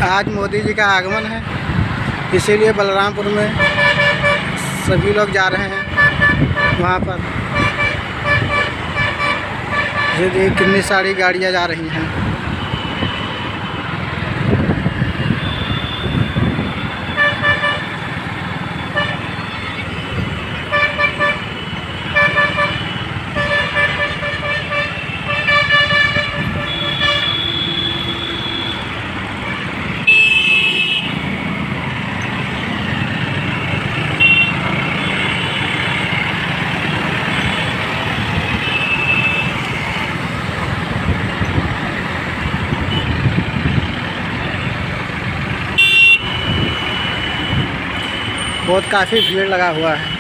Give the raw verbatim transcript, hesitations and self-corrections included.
आज मोदी जी का आगमन है, इसीलिए बलरामपुर में सभी लोग जा रहे हैं वहाँ पर। ये देखिए कितनी सारी गाड़ियाँ जा रही हैं। बहुत काफ़ी भीड़ लगा हुआ है।